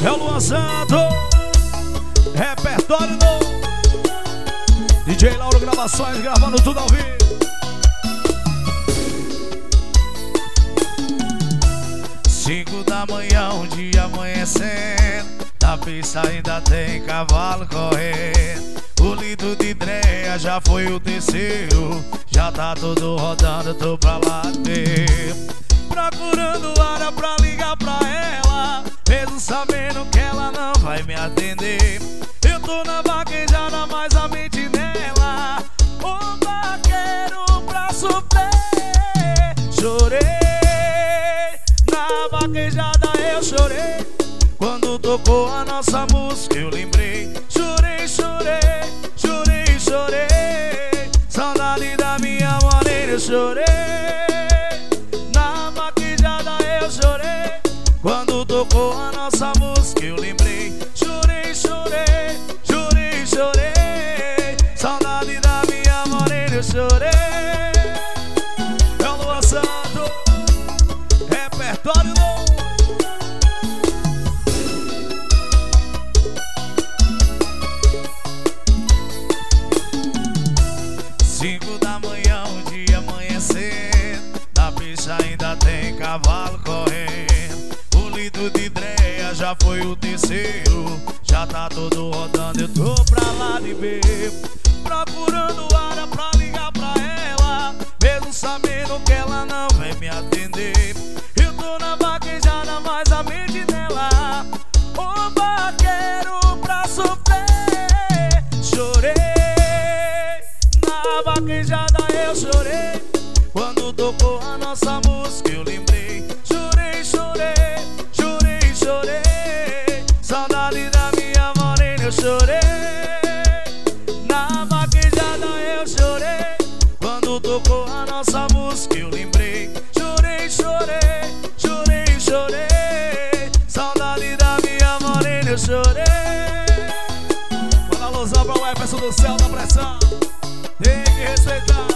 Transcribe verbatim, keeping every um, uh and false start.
É o Luan Santo, repertório novo. D J Lauro Gravações, gravando tudo ao vivo. Cinco da manhã, um dia amanhecendo, na pista ainda tem cavalo correndo. O lindo de Dreia já foi o terceiro, já tá todo rodando, tô pra lá ter. Procurando hora pra ligar pra ela, mesmo sabendo que ela não vai me atender. Eu tô na vaquejada, mas a mente nela, o vaqueiro pra sofrer. Chorei, na vaquejada eu chorei, quando tocou a nossa música eu lembrei. Chorei, chorei, chorei, chorei, saudade da minha morena eu chorei. Na vaquejada eu chorei, quando tocou a nossa música eu lembrei. Chorei, chorei, chorei, chorei, saudade da minha morena eu chorei. É o Luan Santo, repertório novo. Cinco da manhã, um dia amanhecendo, na pista ainda tem cavalo correndo. O lindo de Dreia já foi o terceiro, já tá todo rodando, eu tô pra lá de ver. Procurando hora pra ligar pra ela, mesmo sabendo que ela não vai me atender. Eu tô na vaquejada, mas a mente dela, o vaqueiro pra sofrer. Chorei, na vaquejada eu chorei, quando tocou a nossa música eu lembrei. Chorei, chorei, chorei, chorei, saudade da minha morena eu chorei. Na vaquejada eu chorei, quando tocou a nossa música eu lembrei. Chorei, chorei, chorei, chorei, saudade da minha morena eu chorei. Bora alusão pra Jefferson do céu da pressão, tem que respeitar.